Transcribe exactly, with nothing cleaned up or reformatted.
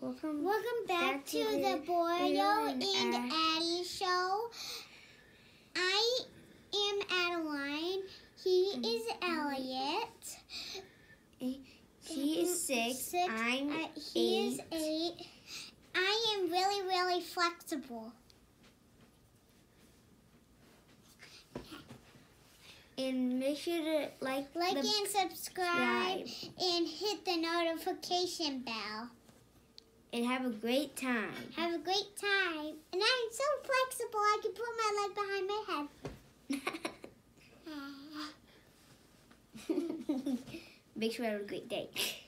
Welcome, Welcome back, back to, to the Boyo and, and Addie show. I am Adeline. He mm-hmm. is Elliott. He is six. six. I'm uh, he eight. is eight. I am really, really flexible. And make sure to like, like the and subscribe, subscribe and hit the notification bell. And have a great time. Have a great time. And I'm so flexible, I can put my leg behind my head. Make sure you have a great day.